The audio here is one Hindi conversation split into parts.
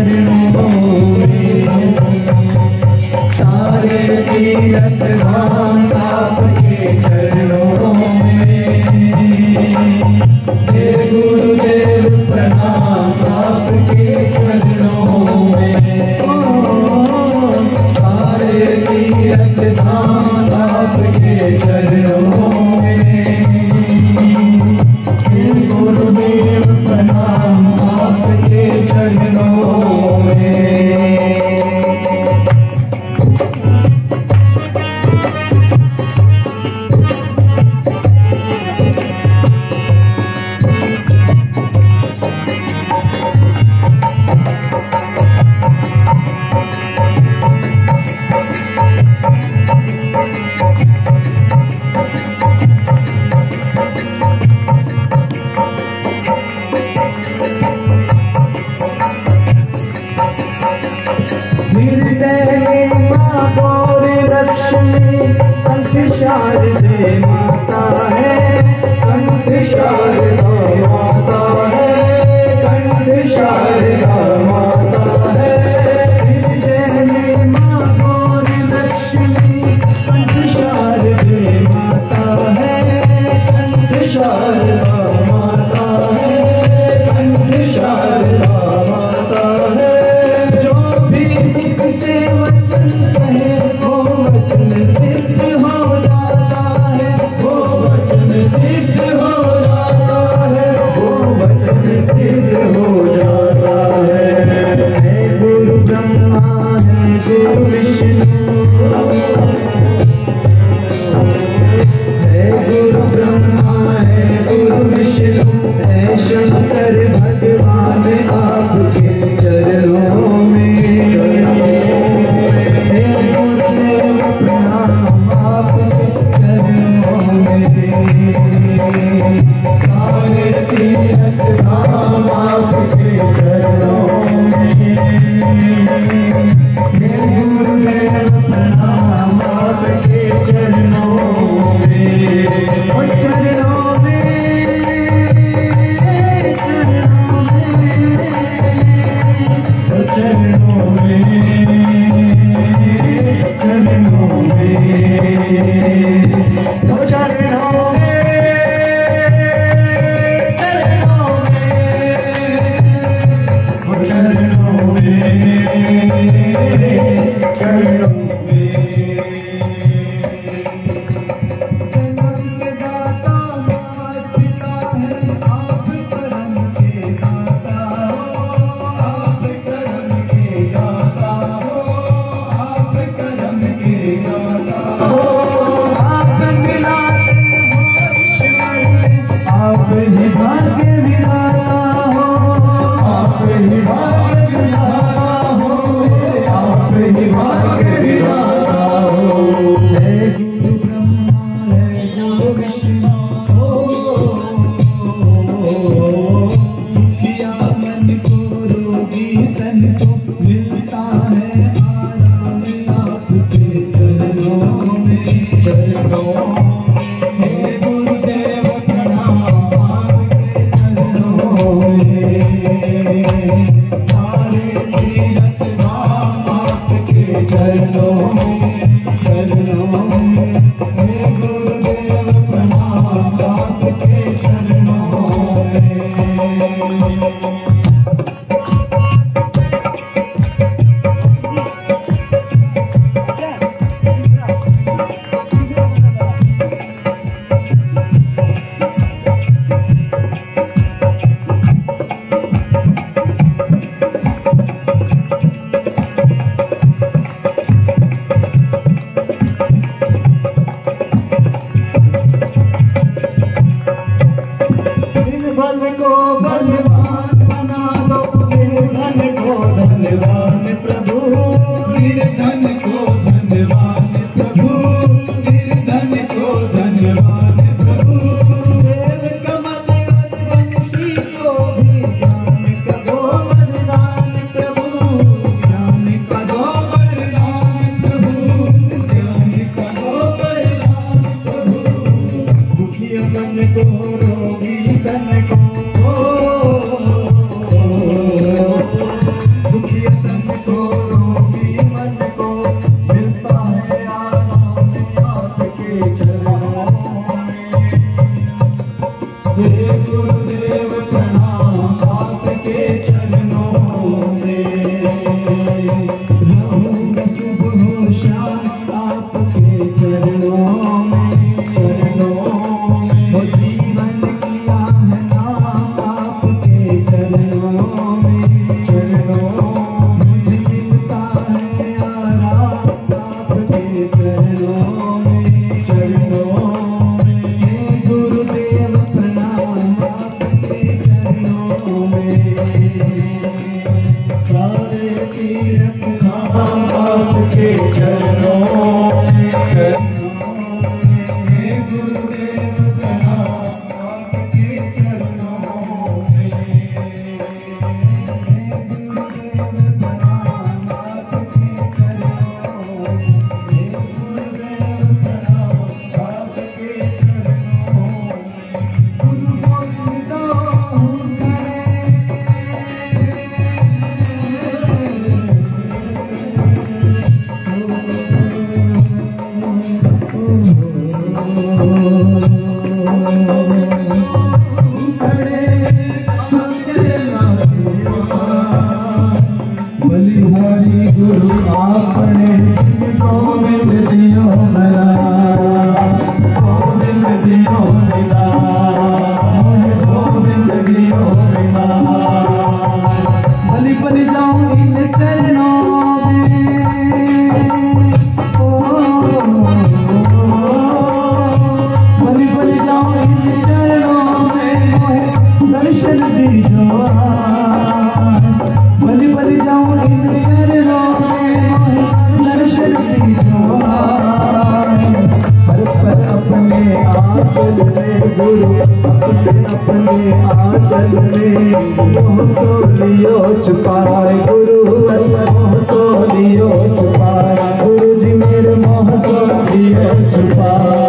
चरणों में, सारे तीरथ धाम आपके चरणों में। हे गुरुदेव प्रणाम आपके चरणों में, सारे तीरथ धाम आपके चरणों में। हे गुरुदेव प्रणाम आपके चरणों में। शारदे माता है, कंठ शारदा माता है, कंठ शारदा माता है। हृदय में माँ गौर लक्ष्मी, कंठ शारदे माता है, कंठ शारदा माता है, कंठ शारदा माता है। जो भी मुख से वचन कहे वो वचन सिद्ध हो जाता है, वो वचन सिद्ध हो जाता है, वो वचन सिद्ध हो जाता है। है गुरु ब्रह्मा है गुरु विष्णु, है गुरु ब्रह्मा है गुरु विष्णु, है शंकर भगवान आपके चरणों में। हे गुरुदेव प्रणाम आपके चरणों में, सारे तीरथ धाम आपके चरणों में। हे गुरुदेव प्रणाम आपके चरणों में, चरणों में, चरणों में, चरणों में, चरणों में। आप ही भाग्य विधाता हो, आप ही भाग्य विधाता हो, आप ही भाग्य विधाता हो। है गुरु ब्रह्मा है गुरु विष्णु, दुखिया मन को रोगी तन को मिलता है आराम आपके चरणों में, चरणों। हे गुरुदेव प्रणाम आपके चरणों में, सारे तीरथ धाम आपके चरणों में, चरणों में। हे गुरुदेव प्रणाम आपके चरणों में। बलवान बना दो, निर्धन को धनवान प्रभु, निर्धन को धनवान प्रभु, निर्धन को धनवान प्रभु। देव कमल वंशी को भी ज्ञान का दो वरदान प्रभु, ज्ञान का दो वरदान प्रभु, ज्ञान का दो वरदान प्रभु। दुखिया मन को रोगी तन को, दुखिया हे गुरुदेव प्रणाम आपके चरणों में। रहूंगा सुबह हो शाम आपके चरणों में, चरणों में। वो जीवन किया है नाम आपके चरणों में, चरणों में। मुझे मिलता है आराम आपके चरणों में, चरणों में। हे गुरुदेव प्रणाम आपके चरणों में। सारे तीर्थ धाम आपके चरणों में, चरणों में। हे गुरुदेव प्रणाम आपके चरणों में। हे गुरुदेव प्रणाम आपके चरणों में। हे गुरुदेव प्रणाम आपके चरणों में। गुरु गोविंद बलिहारी गुरु आपने गोविंद दियो भला, गोविंद दियो भला, गोविंद दियो भला। बलि बलि जाऊं इन चरणों में, बलि बलि जाऊं इन चरणों में। मोहे दर्शन दीजो, बलि बलि जाऊं इन चरणों में। मोहे दर्शन दीजो। हर पल अपने आंचल में गुरु, अपने अपने आंचल में। मोह सो लियो छुपाए गुरु, मोह सो लियो छुपाए गुरु जी मेरे। मोह सो लियो छुपाए।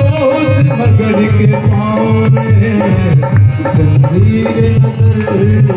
मगर के पाँव में जंजीर नजर